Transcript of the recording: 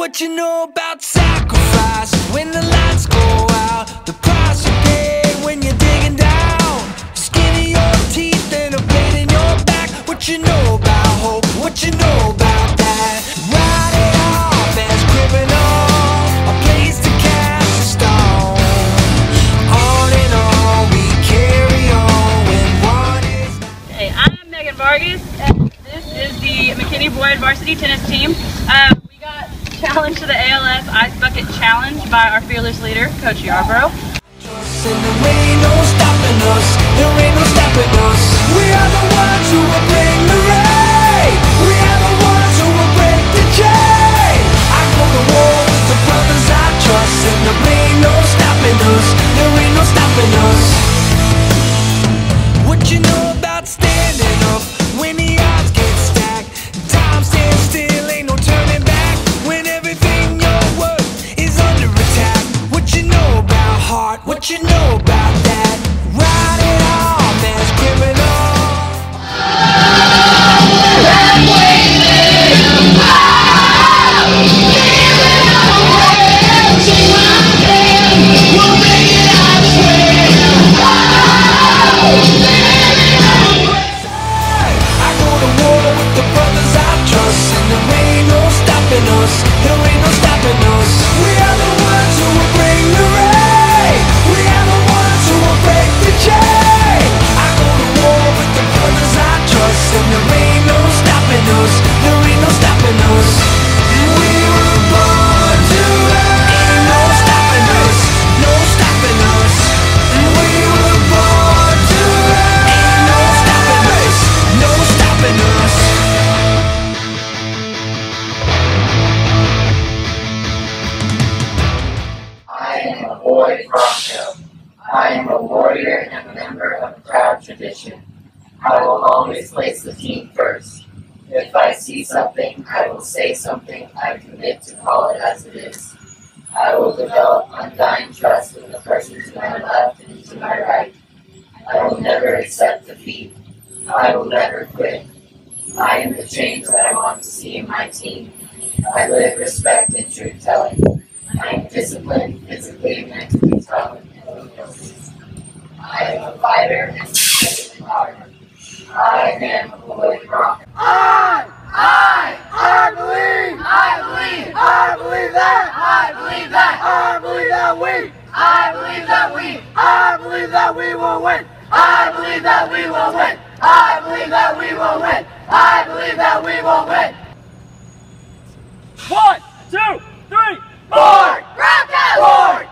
What you know about sacrifice when the lights go out? The price you pay when you're digging down. Skin in your teeth and a blade in your back. What you know about hope? What you know about that? Write it off as criminal, a place to cast a stone. On and on we carry on when one is. Hey, I'm Megan Vargas, and this is the McKinney Boyd Varsity Tennis Team. We got challenged to the ALS Ice Bucket Challenge by our fearless leader, Coach Yarborough. And there ain't no stopping us, there ain't no stopping us. We are the ones who will bring the rain. We are the ones who will break the chain. I go to war with the brothers I trust, and there ain't no stopping us, there ain't no stopping us. What you know about standing up when the odds get stacked? Time stands still, ain't no turning back. When everything you're worth is under attack. What you know about heart? What you know about that? Write it off as criminal. I go to war with the brothers I trust, and there ain't no stopping us, there ain't no stopping us. We are the ones who will bring the rain. We are the ones who will break the chain. I go to war with the brothers I trust, and there ain't no stopping us, there ain't no stopping us. We were born to run. Ain't no stopping us, no stopping us. We were born to run. Ain't no stopping us, no stopping us. I am a boy Bronco. I am a warrior and a member of a proud tradition. I will always place the team first. If I see something, I will say something. I commit to call it as it is. I will develop undying trust in the person to my left and to my right. I will never accept defeat. I will never quit. I am the change that I want to see in my team. I live respect and truth-telling. I am disciplined, physically and mentally tough. I am a fighter and a heart. I am a boy Bronco. I believe that we will win. I believe that we will win. I believe that we will win. I believe that we will win. 1, 2, 3, Board! Broncos! Board!